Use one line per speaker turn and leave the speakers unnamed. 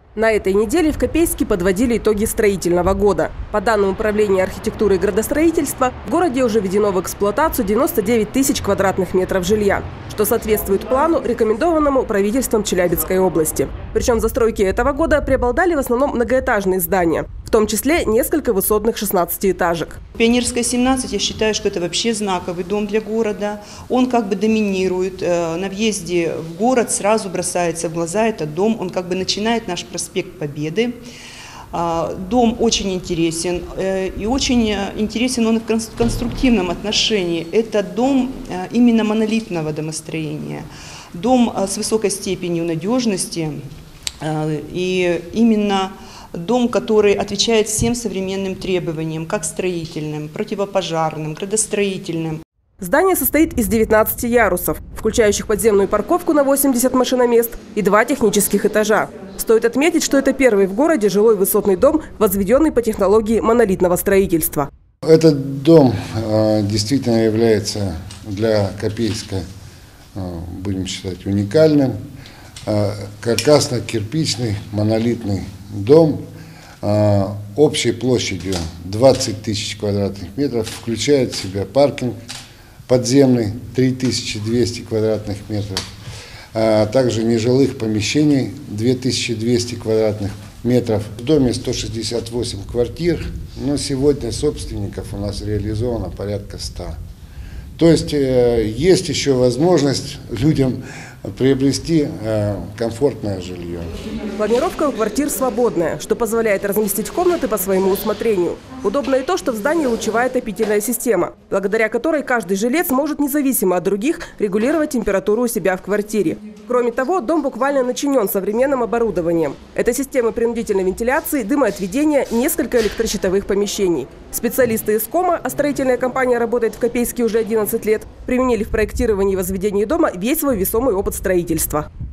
На этой неделе в Копейске подводили итоги строительного года. По данным Управления архитектуры и градостроительства, в городе уже введено в эксплуатацию 99 тысяч квадратных метров жилья, что соответствует плану, рекомендованному правительством Челябинской области. Причем в застройке этого года преобладали в основном многоэтажные здания, в том числе несколько высотных 16-этажек.
Пионерская 17, я считаю, что это вообще знаковый дом для города. Он как бы доминирует. На въезде в город сразу бросается в глаза этот дом. Он как бы начинает наш проспект Победы. Дом очень интересен. И очень интересен он и в конструктивном отношении. Это дом именно монолитного домостроения. Дом с высокой степенью надежности. И именно дом, который отвечает всем современным требованиям, как строительным, противопожарным, градостроительным.
Здание состоит из 19 ярусов, включающих подземную парковку на 80 машиномест и 2 технических этажа. Стоит отметить, что это первый в городе жилой высотный дом, возведенный по технологии монолитного строительства.
Этот дом действительно является для Копейска, будем считать, уникальным. Каркасно-кирпичный монолитный дом общей площадью 20 тысяч квадратных метров, включает в себя паркинг подземный 3200 квадратных метров, а также нежилых помещений 2200 квадратных метров. В доме 168 квартир, но сегодня собственников у нас реализовано порядка 100. То есть есть еще возможность людям приобрести комфортное жилье.
Планировка у квартир свободная, что позволяет разместить комнаты по своему усмотрению. Удобно и то, что в здании лучевая отопительная система, благодаря которой каждый жилец может независимо от других регулировать температуру у себя в квартире. Кроме того, дом буквально начинен современным оборудованием. Это системы принудительной вентиляции, дымоотведения, несколько электрощитовых помещений. Специалисты из КОМа, а строительная компания работает в Копейске уже 11 лет, применили в проектировании и возведении дома весь свой весомый опыт строительства.